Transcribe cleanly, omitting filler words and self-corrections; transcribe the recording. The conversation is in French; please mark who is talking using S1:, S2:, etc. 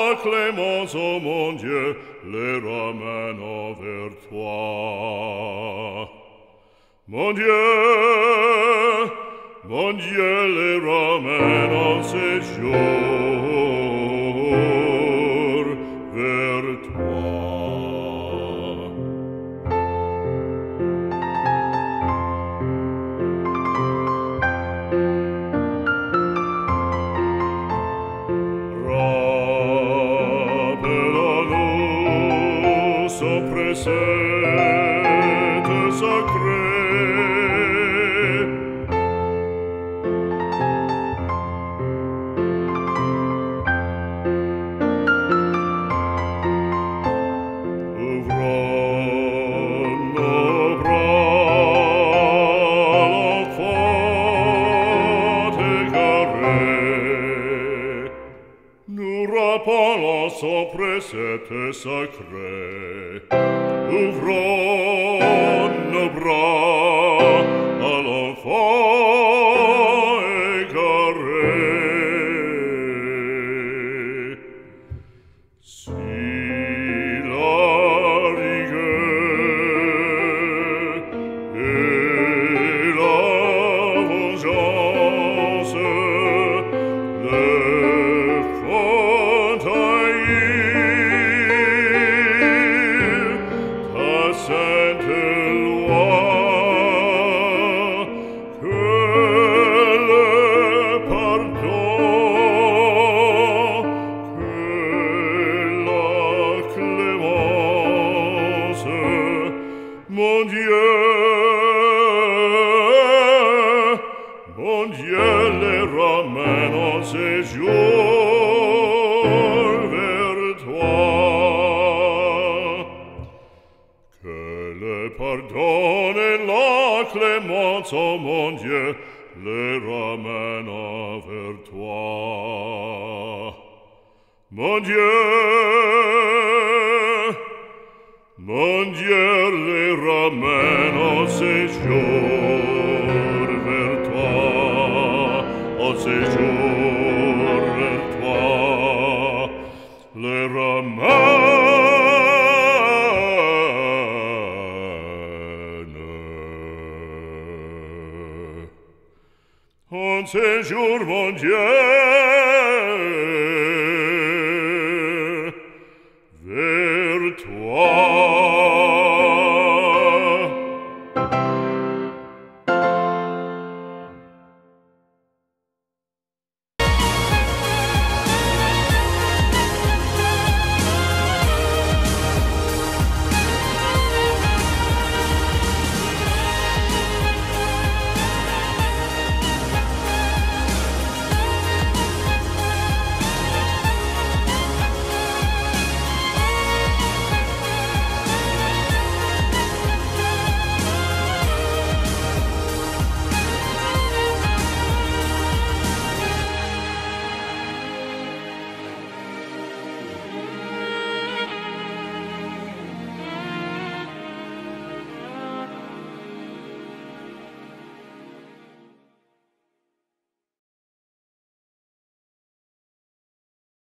S1: la clémence, ô mon Dieu, les ramène vers toi. Mon Dieu, les ramène en séjour vers toi. Rappelons-nous son précepte sacré. Ouvrons nos bras, l'enfant égaré. Nous rappelons son précepte sacré. Ouvrons nos bras à l'enfant égaré. Si la rigueur et la vengeance le font haïr, ta sainte loi, que le pardon, que la clémence, mon Dieu, les ramène en séjour vers toi. Que le pardon et la clémence, ô mon Dieu, les ramène vers toi. Mon Dieu, les ramène en séjour vers toi, en séjour vers toi, les ramène en séjour, mon Dieu.